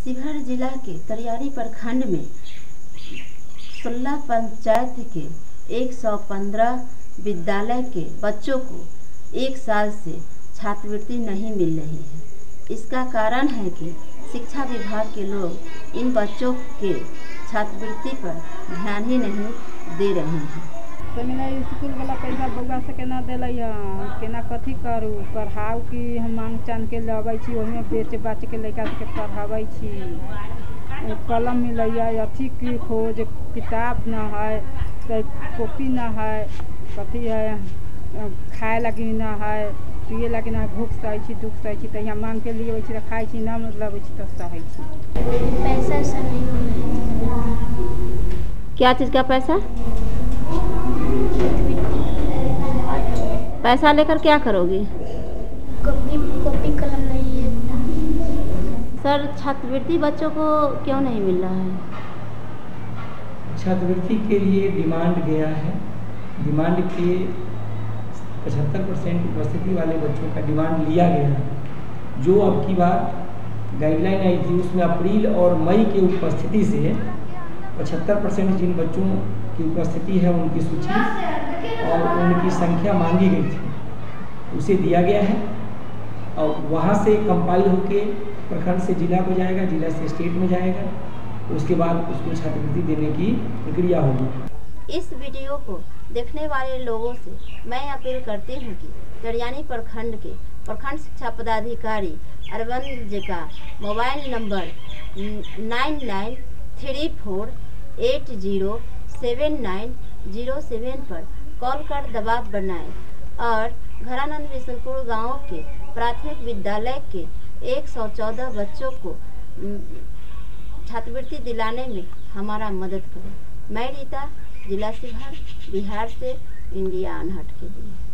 शिवहर जिला के तरियानी प्रखंड में 16 पंचायत के 115 विद्यालय के बच्चों को 1 साल से छात्रवृत्ति नहीं मिल रही है। इसका कारण है कि शिक्षा विभाग के लोग इन बच्चों के छात्रवृत्ति पर ध्यान ही नहीं दे रहे हैं। सेमिनारी स्कूल वाला पैसा बउआ से केना दिले केना कथी करू पढ़ाऊ कि हम मांग चान के लबै छी ओहिमे बेच बाच के लड़का के पढ़ाबै छी। कलम मिलैया अथी की खोज किताब न है कॉपी न है कथी है खाए लगी न है पिए लगी न भूख सही छी दुख सही छी त यहाँ मांग के लिए छी खाई छी न मतलब छी तो सही छी। पैसा सही क्या चीज़ का पैसा? पैसा लेकर क्या करोगी? कॉपी कलम नहीं है। सर, छात्रवृत्ति बच्चों को क्यों नहीं मिल रहा है? छात्रवृत्ति के लिए डिमांड गया है। डिमांड के 75% उपस्थिति वाले बच्चों का डिमांड लिया गया है। जो अब की बार गाइडलाइन आई थी उसमें अप्रैल और मई के उपस्थिति से 75% जिन बच्चों की उपस्थिति है उनकी सूची और उनकी संख्या मांगी गई थी उसे दिया गया है और वहाँ से कंपाइल होके प्रखंड से जिला को जाएगा, जिला से स्टेट में जाएगा, उसके बाद उसको छात्रवृत्ति देने की प्रक्रिया होगी। इस वीडियो को देखने वाले लोगों से मैं अपील करती हूँ कि तरियानी प्रखंड के प्रखंड शिक्षा पदाधिकारी अरविंद जी का मोबाइल नंबर 9934807907 पर कॉल कर दबाव बनाएं और घरानंद बिशनपुर गांव के प्राथमिक विद्यालय के 114 बच्चों को छात्रवृत्ति दिलाने में हमारा मदद करें। मैं रीता, जिला शिवहर, बिहार से इंडिया अनहर्ड के लिए।